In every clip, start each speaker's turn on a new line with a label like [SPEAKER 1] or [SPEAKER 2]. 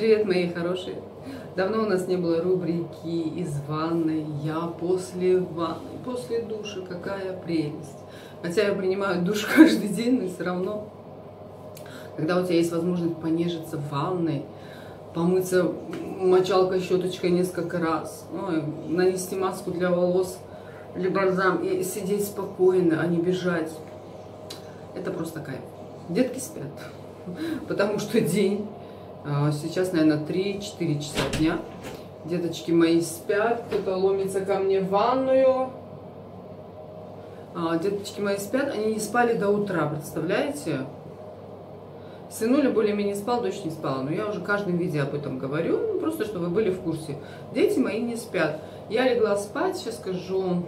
[SPEAKER 1] Привет, мои хорошие! Давно у нас не было рубрики из ванной. Я после ванны, после душа, какая прелесть. Хотя я принимаю душ каждый день, но все равно, когда у тебя есть возможность понежиться в ванной, помыться мочалкой, щеточкой несколько раз, нанести маску для волос или бальзам и сидеть спокойно, а не бежать. Это просто кайф. Детки спят, потому что день. Сейчас, наверное, 3-4 часа дня. Деточки мои спят. Кто-то ломится ко мне в ванную. Деточки мои спят. Они не спали до утра, представляете? Сынуля более-менее спал, дочь не спала. Но я уже в каждом видео об этом говорю. Просто, чтобы вы были в курсе. Дети мои не спят. Я легла спать, сейчас скажу,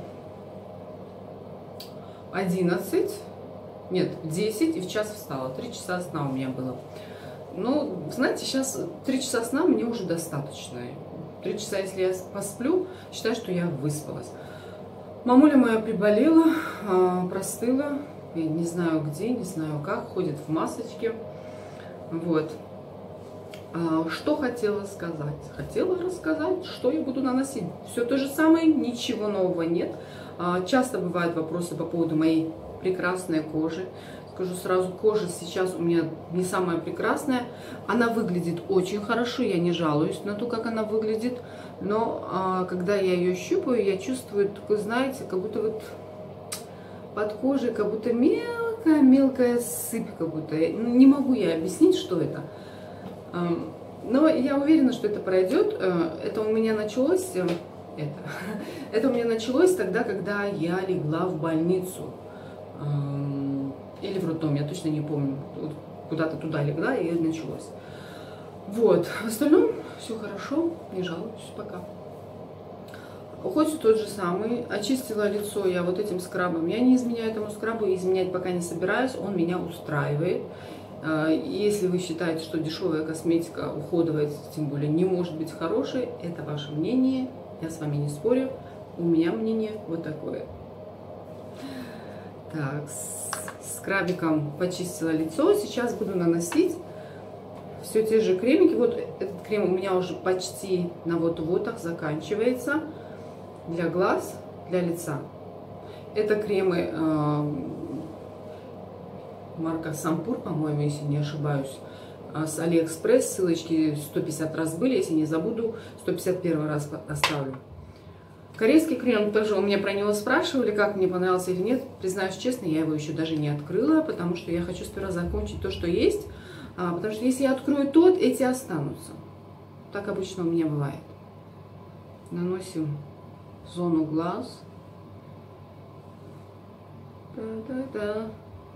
[SPEAKER 1] 11. Нет, 10 и в час встала. 3 часа сна у меня было. Ну, знаете, сейчас 3 часа сна мне уже достаточно. 3 часа, если я посплю, считаю, что я выспалась. Мамуля моя приболела, простыла. Я не знаю где, не знаю как, ходит в масочке. Вот. Что хотела сказать? Хотела рассказать, что я буду наносить. Все то же самое, ничего нового нет. Часто бывают вопросы по поводу моей прекрасной кожи. Скажу сразу, кожа сейчас у меня не самая прекрасная. Она выглядит очень хорошо, я не жалуюсь на то, как она выглядит. Но когда я ее щупаю, я чувствую, такой, знаете, как будто вот под кожей, как будто мелкая сыпь, как будто. Не могу я объяснить, что это. Но я уверена, что это пройдет. Это у меня началось, это у меня началось тогда, когда я легла в больницу. Или в роддом, я точно не помню. Куда-то туда легла, и началось. Вот. В остальном все хорошо, не жалуюсь пока. Уход все тот же самый. Очистила лицо я вот этим скрабом. Я не изменяю этому скрабу, и изменять пока не собираюсь. Он меня устраивает. Если вы считаете, что дешевая косметика, уходовая, тем более, не может быть хорошей, это ваше мнение. Я с вами не спорю. У меня мнение вот такое. Так, скрабиком почистила лицо. Сейчас буду наносить все те же кремики. Вот этот крем у меня уже почти на вот-вотах заканчивается. Для глаз, для лица. Это кремы марка Сампур, по-моему, если не ошибаюсь, с Алиэкспресс. Ссылочки 150 раз были. Если не забуду, 151 раз оставлю. Корейский крем тоже, у меня про него спрашивали, как мне понравился или нет. Признаюсь честно, я его еще даже не открыла, потому что я хочу сперва закончить то, что есть. Потому что если я открою тот, эти останутся. Так обычно у меня бывает. Наносим в зону глаз. Да-да-да.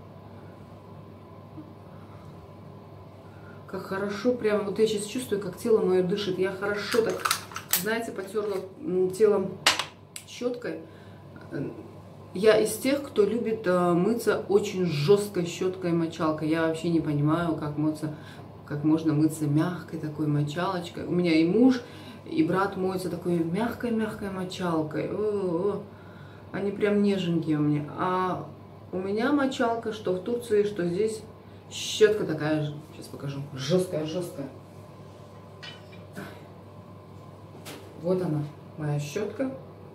[SPEAKER 1] Как хорошо, прямо вот я сейчас чувствую, как тело мое дышит. Я хорошо так, знаете, потерла телом щеткой. Я из тех, кто любит мыться очень жесткой щеткой, мочалкой. Я вообще не понимаю, как можно мыться мягкой такой мочалочкой. У меня и муж, и брат моются такой мягкой-мягкой мочалкой. Они прям неженькие у меня. А у меня мочалка, что в Турции, что здесь, щетка такая же. Сейчас покажу. Жесткая. Вот она, моя щетка.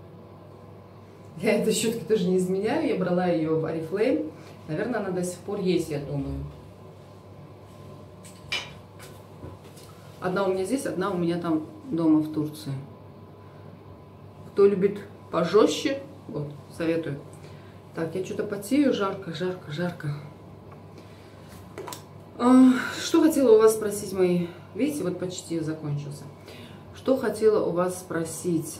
[SPEAKER 1] Я этой щетки тоже не изменяю. Я брала ее в Oriflame. Наверное, она до сих пор есть, я думаю. Одна у меня здесь, одна у меня там дома в Турции. Кто любит пожестче, вот, советую. Так, я что-то потею, жарко. Что хотела у вас спросить, мои... Видите, вот почти закончился. Что хотела у вас спросить?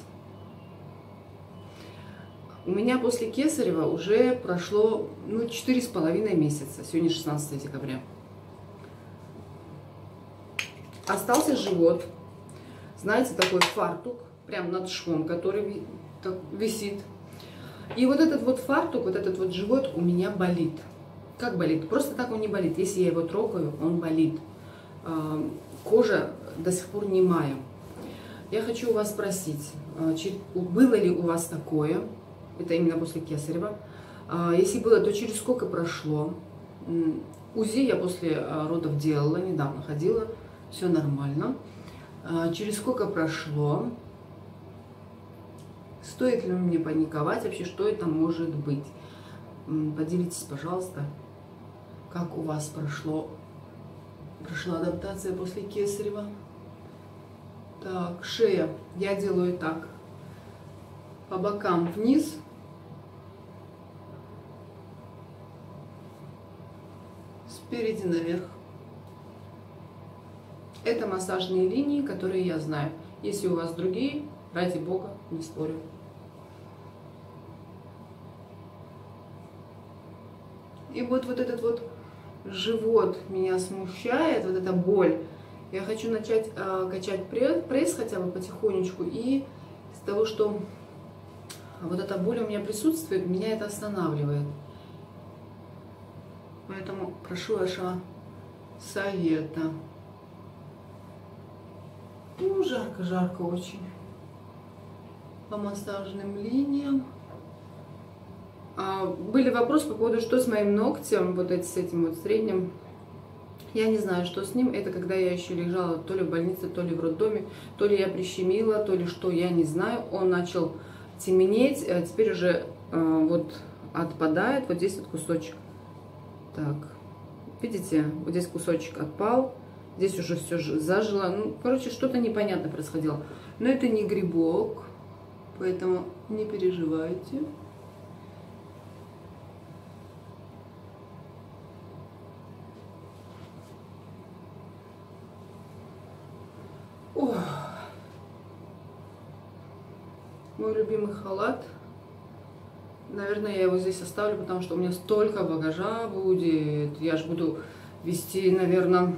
[SPEAKER 1] У меня после кесарева уже прошло 4,5 месяца. Сегодня 16 декабря. Остался живот. Знаете, такой фартук, прям над швом, который висит. И вот этот вот фартук, вот этот вот живот у меня болит. Как болит? Просто так он не болит. Если я его трогаю, он болит. Кожа до сих пор немая. Я хочу у вас спросить, было ли у вас такое? Это именно после кесарева. Если было, то через сколько прошло? УЗИ я после родов делала, недавно ходила. Все нормально. Через сколько прошло? Стоит ли мне паниковать вообще? Что это может быть? Поделитесь, пожалуйста, как у вас прошла адаптация после кесарева. Так, шея. Я делаю так. По бокам вниз. Спереди наверх. Это массажные линии, которые я знаю. Если у вас другие, ради бога, не спорю. И вот этот вот живот меня смущает, вот эта боль. Я хочу начать качать пресс хотя бы потихонечку. И из-за того, что вот эта боль у меня присутствует, меня это останавливает. Поэтому прошу вашего совета. Ну, жарко очень. По массажным линиям. Были вопросы по поводу, что с моим ногтем, вот с этим вот средним. Я не знаю, что с ним. Это когда я еще лежала то ли в больнице, то ли в роддоме, то ли я прищемила, то ли что, я не знаю. Он начал темнеть, а теперь уже вот отпадает. Вот здесь вот кусочек. Так, видите, вот здесь кусочек отпал. Здесь уже все зажило. Ну, короче, что-то непонятно происходило. Но это не грибок, поэтому не переживайте. Ох. Мой любимый халат. Наверное, я его здесь оставлю, потому что у меня столько багажа будет. Я же буду вести, наверное,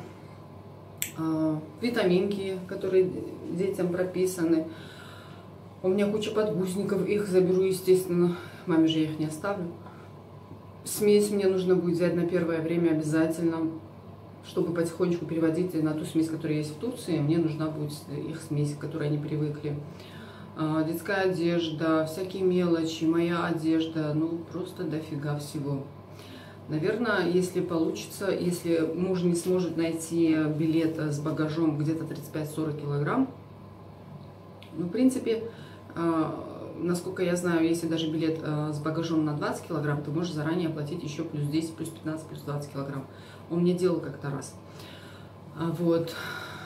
[SPEAKER 1] витаминки, которые детям прописаны. У меня куча подгузников, их заберу, естественно. Маме же я их не оставлю. Смесь мне нужно будет взять на первое время обязательно, чтобы потихонечку переводить на ту смесь, которая есть в Турции. Мне нужна будет их смесь, к которой они привыкли. Детская одежда, всякие мелочи, моя одежда, ну просто дофига всего. Наверное, если получится, если муж не сможет найти билет с багажом где-то 35-40 килограмм, ну, в принципе, насколько я знаю, если даже билет с багажом на 20 килограмм, то можешь заранее оплатить еще плюс 10, плюс 15, плюс 20 килограмм. Он мне делал как-то раз. Вот.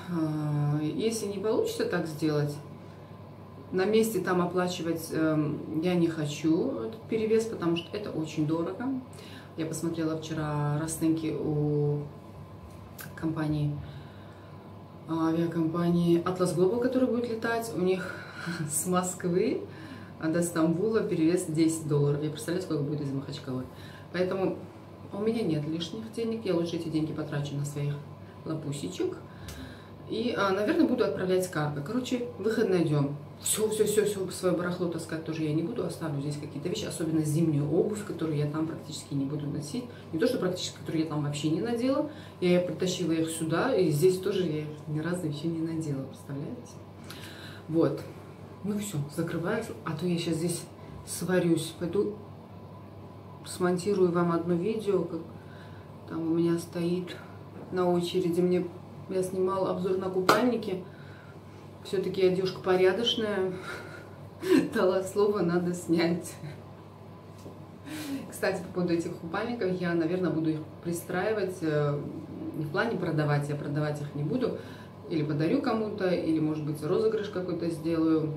[SPEAKER 1] Если не получится так сделать, на месте там оплачивать я не хочу этот перевес, потому что это очень дорого. Я посмотрела вчера расценки у компании, авиакомпании Atlas Global, которая будет летать. У них с Москвы до Стамбула перевес $10. Я представляю, сколько будет из Махачкалы. Поэтому у меня нет лишних денег. Я лучше эти деньги потрачу на своих лапусечек. И, наверное, буду отправлять карго. Короче, выход найдем. Все свое барахло таскать тоже я не буду. Оставлю здесь какие-то вещи, особенно зимнюю обувь, которую я там практически не буду носить. Не то, что практически, которую я там вообще не надела. Я притащила их сюда, и здесь тоже я их ни разу еще не надела. Представляете? Вот. Ну все, закрываю. А то я сейчас здесь сварюсь. Пойду смонтирую вам одно видео, как там у меня стоит на очереди. Я снимала обзор на купальники. Все-таки я девушка порядочная. Дала слово, надо снять. Кстати, по поводу этих купальников, я, наверное, буду их пристраивать. Не в плане продавать, я продавать их не буду. Или подарю кому-то, или, может быть, розыгрыш какой-то сделаю.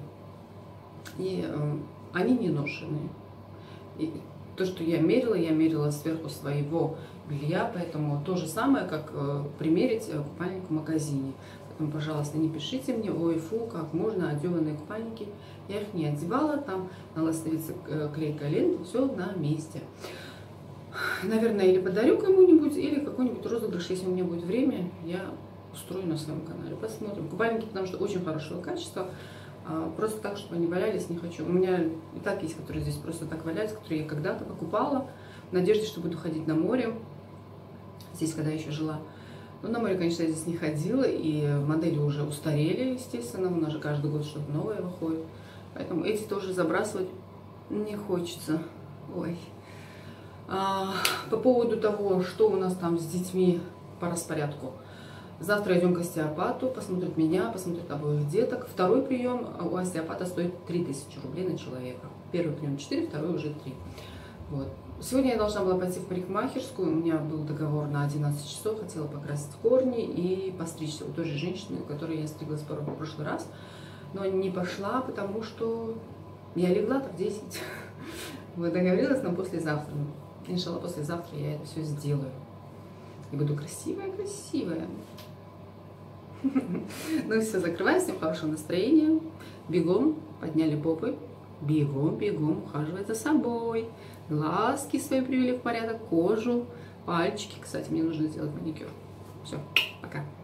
[SPEAKER 1] И они не ношеные. И то, что я мерила сверху своего белья, поэтому то же самое, как примерить купальник в магазине. Поэтому, пожалуйста, не пишите мне, ой, фу, как можно одеванные купальники. Я их не одевала, там наластывается клейкая лента, все на месте. Наверное, или подарю кому-нибудь, или какой-нибудь розыгрыш, если у меня будет время, я устрою на своем канале. Посмотрим. Купальники, потому что очень хорошего качества. Просто так, чтобы они валялись, не хочу. У меня и так есть, которые здесь просто так валяются, которые я когда-то покупала, в надежде, что буду ходить на море. Здесь, когда еще жила. Но на море, конечно, я здесь не ходила, и модели уже устарели, естественно. У нас же каждый год что-то новое выходит. Поэтому эти тоже забрасывать не хочется. Ой. По поводу того, что у нас там с детьми по распорядку. Завтра идем к остеопату, посмотрит меня, посмотрит обоих деток. Второй прием у остеопата стоит 3000 рублей на человека. Первый прием 4, второй уже 3. Вот. Сегодня я должна была пойти в парикмахерскую. У меня был договор на 11 часов. Хотела покрасить корни и постричься у той же женщины, у которой я стриглась в прошлый раз. Но не пошла, потому что я легла так 10. Вот, договорилась на послезавтра. Иншалла, послезавтра я это все сделаю. И буду красивая. Ну все, закрываем, всем хорошего настроения. Бегом, подняли попы. Бегом, ухаживать за собой. Глазки свои привели в порядок, кожу, пальчики. Кстати, мне нужно сделать маникюр. Все, пока.